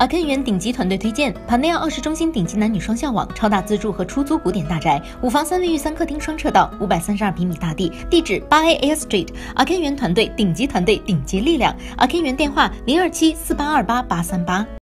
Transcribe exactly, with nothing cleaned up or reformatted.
Arcane 园顶级团队推荐 Panel 二十中心顶级男女双校网，超大自住和出租古典大宅，五房三卫浴三客厅双车道，五百三十二平米大地，地址八 A Air Street。Arcane 园团队顶级团队顶级力量 ，Arcane 园电话零二七四八二八八三八。